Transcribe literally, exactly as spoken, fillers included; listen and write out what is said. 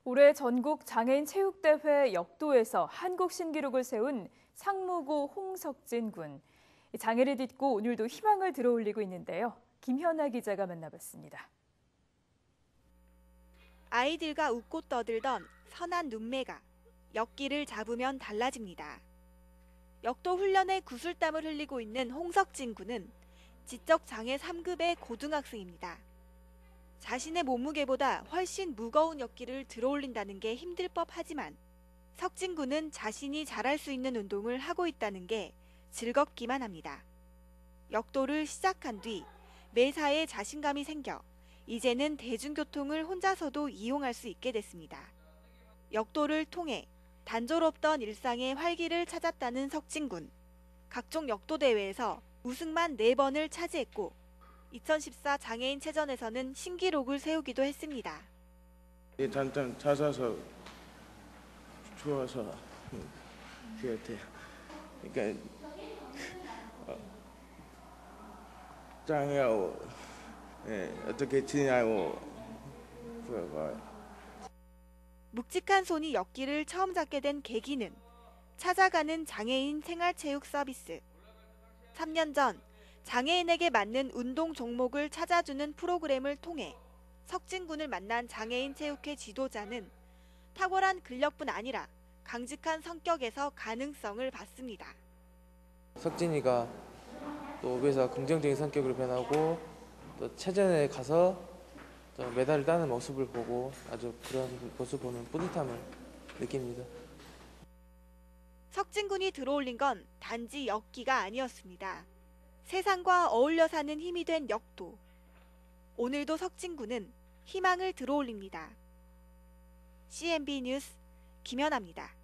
올해 전국 장애인 체육대회 역도에서 한국 신기록을 세운 상무고 홍석진 군. 장애를 딛고 오늘도 희망을 들어올리고 있는데요. 김현아 기자가 만나봤습니다. 아이들과 웃고 떠들던 선한 눈매가 역기를 잡으면 달라집니다. 역도 훈련에 구슬땀을 흘리고 있는 홍석진 군은 지적 장애 삼 급의 고등학생입니다. 자신의 몸무게보다 훨씬 무거운 역기를 들어올린다는 게 힘들 법하지만 석진 군은 자신이 잘할 수 있는 운동을 하고 있다는 게 즐겁기만 합니다. 역도를 시작한 뒤 매사에 자신감이 생겨 이제는 대중교통을 혼자서도 이용할 수 있게 됐습니다. 역도를 통해 단조롭던 일상의 활기를 찾았다는 석진 군. 각종 역도 대회에서 우승만 네 번을 차지했고 이천십사 장애인 체전에서는 신기록을 세우기도 했습니다. 단점 찾아서 좋아서 그 같아요. 그러니까 어, 장애하고 예, 어떻게 지내냐고 물어봐요. 묵직한 손이 역기를 처음 잡게 된 계기는 찾아가는 장애인 생활체육 서비스. 삼 년 전 장애인에게 맞는 운동 종목을 찾아주는 프로그램을 통해 석진 군을 만난 장애인 체육회 지도자는 탁월한 근력뿐 아니라 강직한 성격에서 가능성을 봤습니다. 석진이가 또 오비에서 긍정적인 성격으로 변하고 또 체전에 가서 또 메달을 따는 모습을 보고 아주 그런 모습 보면 뿌듯함을 느낍니다. 석진 군이 들어올린 건 단지 역기가 아니었습니다. 세상과 어울려 사는 힘이 된 역도. 오늘도 석진 군은 희망을 들어올립니다. 씨엔비 뉴스 김연아입니다.